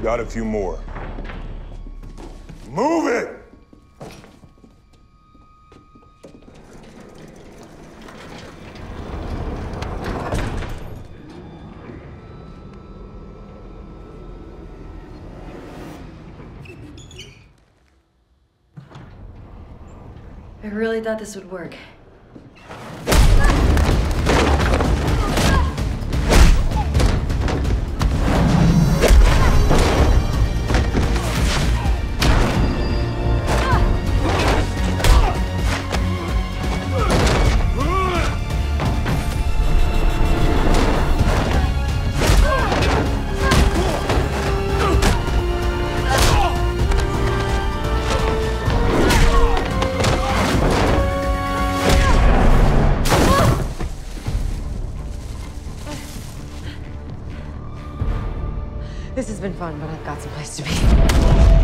got a few more. Move it! I really thought this would work. This has been fun, but I've got someplace to be.